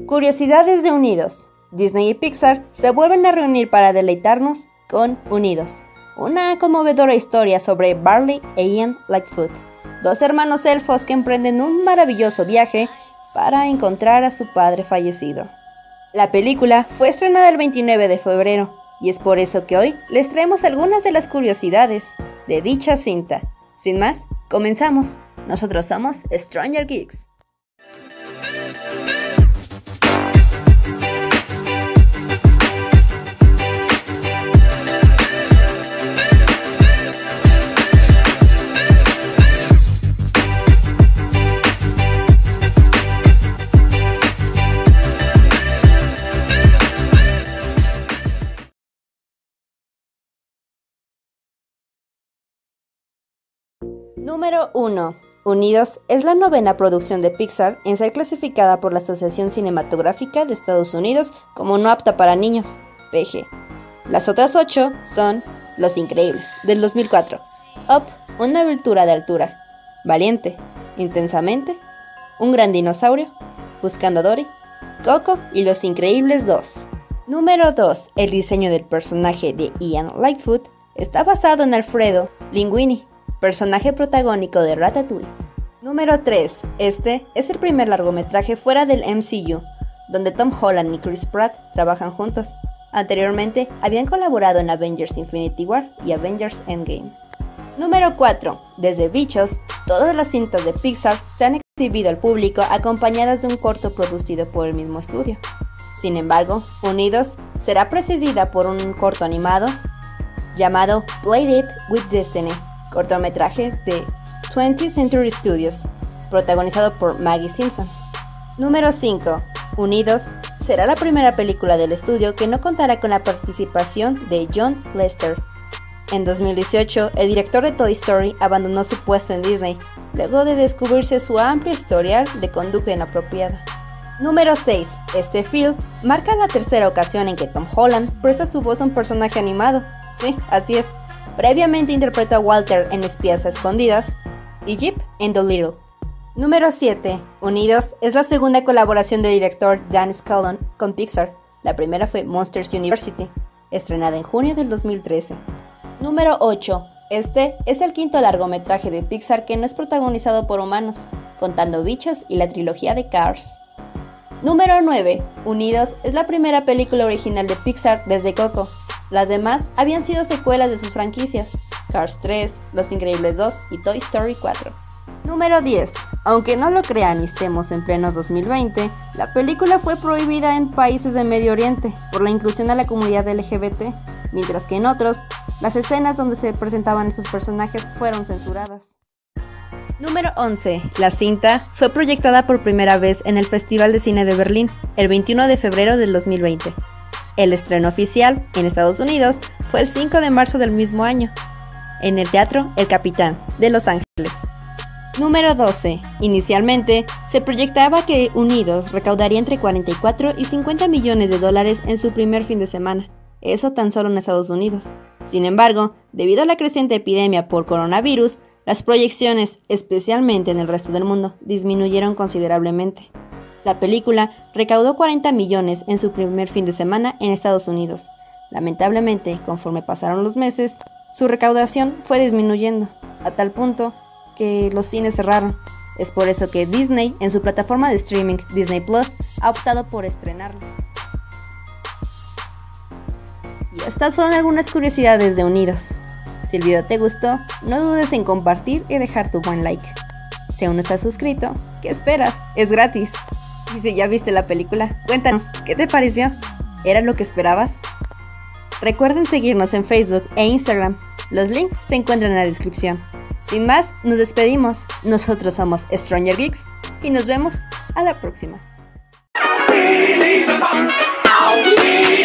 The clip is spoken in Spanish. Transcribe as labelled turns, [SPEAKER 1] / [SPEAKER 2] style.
[SPEAKER 1] Curiosidades de Unidos. Disney y Pixar se vuelven a reunir para deleitarnos con Unidos, una conmovedora historia sobre Barley e Ian Lightfoot, dos hermanos elfos que emprenden un maravilloso viaje para encontrar a su padre fallecido. La película fue estrenada el 29 de febrero y es por eso que hoy les traemos algunas de las curiosidades de dicha cinta. Sin más, comenzamos. Nosotros somos Stranger Geeks. Número 1. Unidos es la novena producción de Pixar en ser clasificada por la Asociación Cinematográfica de Estados Unidos como no apta para niños, PG. Las otras 8 son Los Increíbles, del 2004, Up, una aventura de altura, Valiente, Intensamente, Un gran dinosaurio, Buscando a Dory, Coco y Los Increíbles 2. Número 2. El diseño del personaje de Ian Lightfoot está basado en Alfredo Linguini, personaje protagónico de Ratatouille. Número 3. Este es el primer largometraje fuera del MCU, donde Tom Holland y Chris Pratt trabajan juntos. Anteriormente habían colaborado en Avengers Infinity War y Avengers Endgame. Número 4. Desde Bichos, todas las cintas de Pixar se han exhibido al público acompañadas de un corto producido por el mismo estudio. Sin embargo, Unidos será precedida por un corto animado llamado Play It with Destiny, cortometraje de 20th Century Studios, protagonizado por Maggie Simpson. Número 5. Unidos será la primera película del estudio que no contará con la participación de John Lester. En 2018, el director de Toy Story abandonó su puesto en Disney, luego de descubrirse su amplio historial de conducta inapropiada. Número 6. Este film marca la tercera ocasión en que Tom Holland presta su voz a un personaje animado. Sí, así es. Previamente interpretó a Walter en Espías a Escondidas y Jip en Dolittle. Número 7. Unidos es la segunda colaboración del director Dan Scanlon con Pixar. La primera fue Monsters University, estrenada en junio del 2013. Número 8. Este es el quinto largometraje de Pixar que no es protagonizado por humanos, contando Bichos y la trilogía de Cars. Número 9. Unidos es la primera película original de Pixar desde Coco. Las demás habían sido secuelas de sus franquicias, Cars 3, Los Increíbles 2 y Toy Story 4. Número 10. Aunque no lo crean y estemos en pleno 2020, la película fue prohibida en países de Medio Oriente por la inclusión a la comunidad LGBT, mientras que en otros, las escenas donde se presentaban estos personajes fueron censuradas. Número 11. La cinta fue proyectada por primera vez en el Festival de Cine de Berlín, el 21 de febrero del 2020. El estreno oficial en Estados Unidos fue el 5 de marzo del mismo año, en el Teatro El Capitán de Los Ángeles. Número 12. Inicialmente, se proyectaba que Unidos recaudaría entre 44 y 50 millones de dólares en su primer fin de semana, eso tan solo en Estados Unidos. Sin embargo, debido a la creciente epidemia por coronavirus, las proyecciones, especialmente en el resto del mundo, disminuyeron considerablemente. La película recaudó 40 millones en su primer fin de semana en Estados Unidos. Lamentablemente, conforme pasaron los meses, su recaudación fue disminuyendo, a tal punto que los cines cerraron. Es por eso que Disney, en su plataforma de streaming Disney Plus, ha optado por estrenarlo. Y estas fueron algunas curiosidades de Unidos. Si el video te gustó, no dudes en compartir y dejar tu buen like. Si aún no estás suscrito, ¿qué esperas? Es gratis. Y si ya viste la película, cuéntanos, ¿qué te pareció? ¿Era lo que esperabas? Recuerden seguirnos en Facebook e Instagram. Los links se encuentran en la descripción. Sin más, nos despedimos. Nosotros somos Stranger Geeks y nos vemos a la próxima.